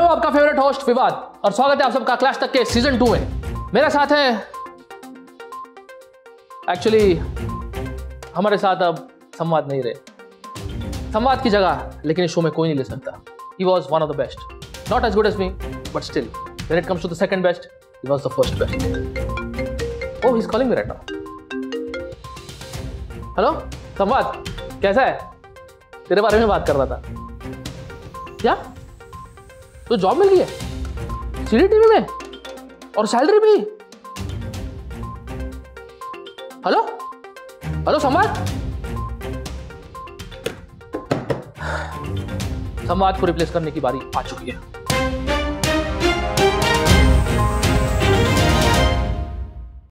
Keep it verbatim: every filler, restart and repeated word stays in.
आपका favourite host विवाद और स्वागत है आप सबका क्लास तक के सीजन टू में। मेरे साथ है, एक्चुअली हमारे साथ अब संवाद नहीं रहे, संवाद की जगह लेकिन इस शो में कोई नहीं ले सकता। He was one of the best, not as good as me, but still, when it comes to the second best, he was the first best. Oh, he's calling me right now. Hello Samvad, कैसा है? तेरे बारे में बात कर रहा था। क्या तो जॉब मिल गई है सीडीटीवी में और सैलरी भी? हेलो हेलो संवाद, संवाद को रिप्लेस करने की बारी आ चुकी है।